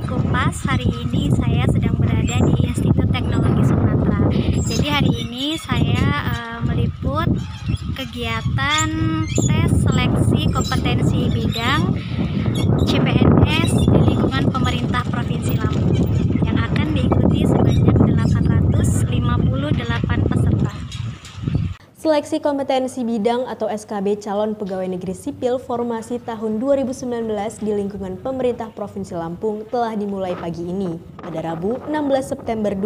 Kupas, hari ini saya sedang berada di Institut Teknologi Sumatera. Jadi hari ini saya meliput kegiatan tes seleksi kompetensi bidang CPNS di lingkungan pemerintah Provinsi Lampung yang akan diikuti sebanyak 858 peserta. Seleksi kompetensi bidang atau SKB calon pegawai negeri sipil formasi tahun 2019 di lingkungan pemerintah Provinsi Lampung telah dimulai pagi ini, pada Rabu 16 September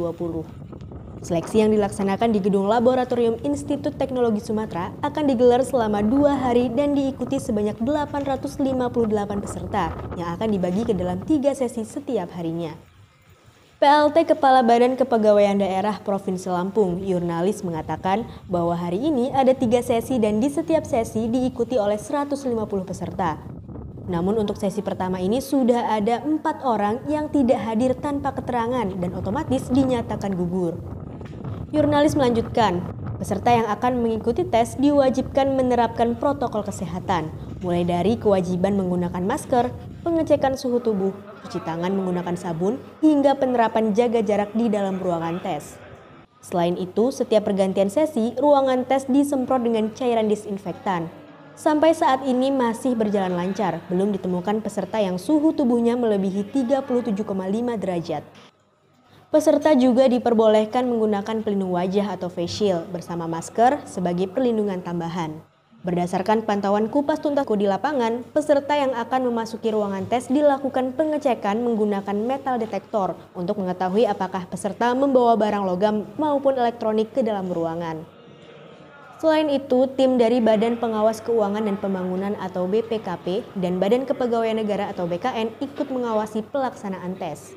2020. Seleksi yang dilaksanakan di Gedung Laboratorium Institut Teknologi Sumatera akan digelar selama 2 hari dan diikuti sebanyak 858 peserta yang akan dibagi ke dalam 3 sesi setiap harinya. PLT Kepala Badan Kepegawaian Daerah Provinsi Lampung, Yurnalis, mengatakan bahwa hari ini ada 3 sesi dan di setiap sesi diikuti oleh 150 peserta. Namun untuk sesi pertama ini sudah ada 4 orang yang tidak hadir tanpa keterangan dan otomatis dinyatakan gugur. Yurnalis melanjutkan, peserta yang akan mengikuti tes diwajibkan menerapkan protokol kesehatan, mulai dari kewajiban menggunakan masker, pengecekan suhu tubuh, cuci tangan menggunakan sabun, hingga penerapan jaga jarak di dalam ruangan tes. Selain itu, setiap pergantian sesi, ruangan tes disemprot dengan cairan disinfektan. Sampai saat ini masih berjalan lancar, belum ditemukan peserta yang suhu tubuhnya melebihi 37,5 derajat. Peserta juga diperbolehkan menggunakan pelindung wajah atau face shield bersama masker sebagai perlindungan tambahan. Berdasarkan pantauan Kupas Tuntas di lapangan, peserta yang akan memasuki ruangan tes dilakukan pengecekan menggunakan metal detektor untuk mengetahui apakah peserta membawa barang logam maupun elektronik ke dalam ruangan. Selain itu, tim dari Badan Pengawas Keuangan dan Pembangunan atau BPKP dan Badan Kepegawaian Negara atau BKN ikut mengawasi pelaksanaan tes.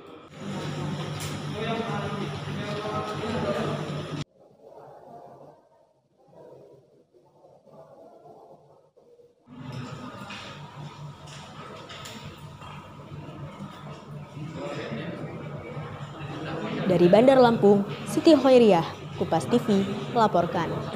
Dari Bandar Lampung, Siti Hoiriah, Kupas TV, melaporkan.